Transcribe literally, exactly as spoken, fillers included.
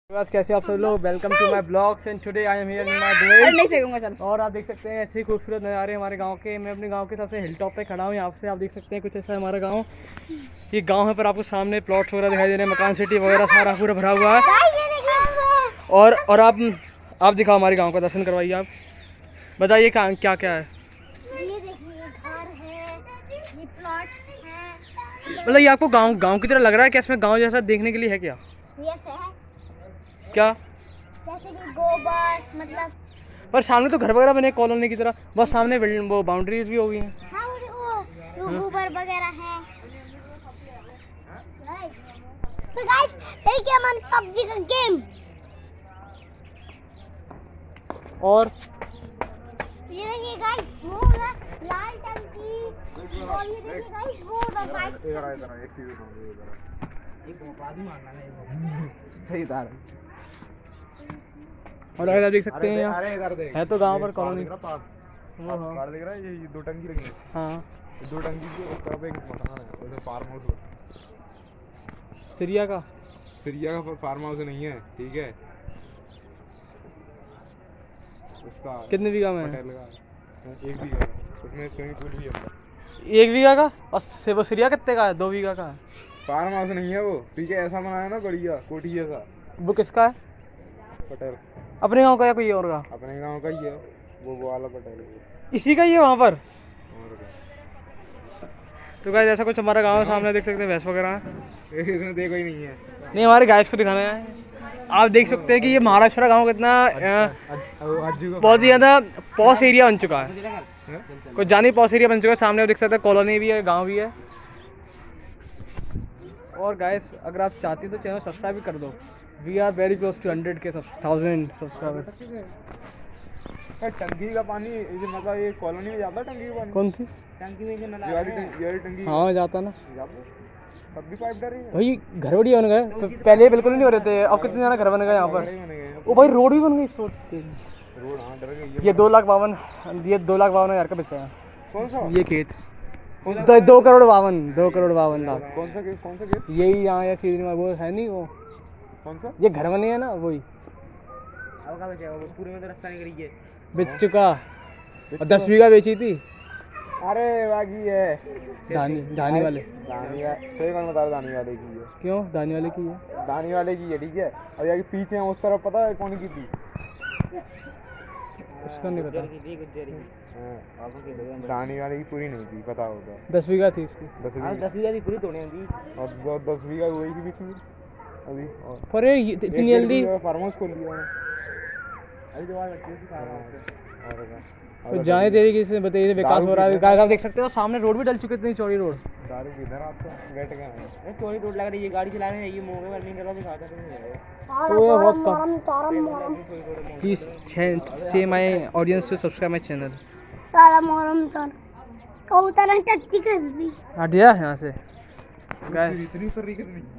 बस कैसे आप सब लोग, welcome to my blogs and today I am here in my village. नहीं फेंकूंगा चल। और आप देख सकते हैं ऐसे ही खूबसूरत नज़ारे हमारे गांव के। मैं अपने गांव के सबसे हिल टॉप पे खड़ा हूँ। यहाँ से आप देख सकते हैं कुछ ऐसा है हमारा गांव। ये गांव है पर आपको सामने प्लॉट्स वगैरह दिखाई दे रहे हैं, मकान सिटी वगैरह सारा पूरा भरा हुआ है। और और आप आप दिखाओ हमारे गाँव का, दर्शन करवाइए। आप बताइए क्या क्या क्या है। मतलब ये आपको गांव गांव की तरह लग रहा है क्या? इसमें गांव जैसा देखने के लिए है क्या? यस है। क्या? जैसे कि गोबर मतलब। पर सामने तो घर वगैरह बने कॉलोनी की तरह, बस सामने बिल्डिंग वो बाउंड्रीज भी हो गई हैं। हाँ वो गोबर वगैरह है। तो गाइस देखिए हम पबजी का गेम। और ये देखिए गाइस वो है लाल टंकी। और ये देखिए गाइस वो गाइस इधर इधर एक चीज हो इधर एक बाद ही मारना है सही था। और अगर आप देख सकते हैं अरे इधर देख, है तो गांव पर कॉलोनी। वो हाँ कार दिख रहा है। ये दो टंकी लगी है। हाँ दो टंकी की एक तरफ एक मकान है, उधर फार्म हाउस। सीरिया का सीरिया का फार्म हाउस नहीं है, ठीक है। उसका कितने बीघा में है? पटेल का एक बीघा, उसमें स्विमिंग पूल भी है। एक बीघा का। और से वो सीरिया कितने का है? दो बीघा का है। फार्म हाउस नहीं है वो, ठीक है। ऐसा बनाया ना बढ़िया कोठी जैसा। वो किसका है? पटेल अपने गांव का या कोई और का? अपने गांव का ही है वो, वो वाला पटेल इसी का ही है वहाँ पर। और क्या। तो गाइस ऐसा कुछ हमारा गांव है, सामने देख सकते हैं भैंस वगैरह है। इसमें देखो ही नहीं है। नहीं हमारे गाइस को दिखाना है। आप देख सकते हैं कि ये महाराष्ट्र गांव कितना बहुत ही ज़्यादा पॉश एरिया बन चुका है। कुछ जानी पॉश एरिया बन चुका है। सामने आप देख सकते हैं कॉलोनी भी है, गांव भी है। और गाइस अगर आप चाहते हैं तो चैनल सब्सक्राइब भी कर दो। We are very close to hundred के थाउजेंड सब्सक्राइबर्स। टंकी का पानी मतलब ये कॉलोनी में जाता है। टंकी का पानी कौन सी टंकी में? ये टंकी हाँ जाता ना तब भी पाइप डर रही है भाई। घर बड़ी बन गए, पहले बिल्कुल नहीं हो रहे थे। अब कितने ज़्यादा घर बन गए यहाँ पर। ओ भाई रोड भी बन गई। सोच रोड हाँ डर गई। ये दो लाख बावन ये दो लाख बावन हज़ार का बेचा है। कौन सा ये खेत? दो, दो करोड़ बावन दो करोड़ बावन लाख। कौन सा खेत? कौन सा खेत? यही यहाँ या सीधी में वो है नहीं वो कौन सा? ये घर बने हैं ना वही। अब कहाँ बेचा? वो पूरे में तो रास्ता नहीं करी है। बेच चुका और दस बीघा बेची थी। अरे बाकी है दानी दानी वाले दानी वाले सही कौन बता रहा? दानी वाले की है। क्यों? दानी वाले की है। दानी वाले की है, ठीक है। अब यहाँ पीछे है उस तरफ पता है कौन की थी? उसका नहीं पता। दानी वाले की पूरी नहीं थी, पता होगा। दस बीघा थी इसकी। दस बीघा दस बीघा की पूरी तोड़े थी। और दस बीघा वही की भी थी अभी। पर ये इतनी जल्दी फार्म हाउस खोल लिया अभी तो और तो जाने तरीके से बताइए विकास हो रहा है। आप देख सकते हो सामने रोड भी डल चुके, इतनी चौड़ी रोड। दारू किधर आपको बैठ गए? चौड़ी रोड लग रही है, गाड़ी चला रहे हैं। ये मुंह में वर्निंग कर रहा है, दिखाता नहीं तो ये बहुत कम। Please say my audience to subscribe my channel. सारा मोहरम सर कबूतर टट्टी कर दी। हट गया यहाँ से गाइस। इतनी फर्री कितनी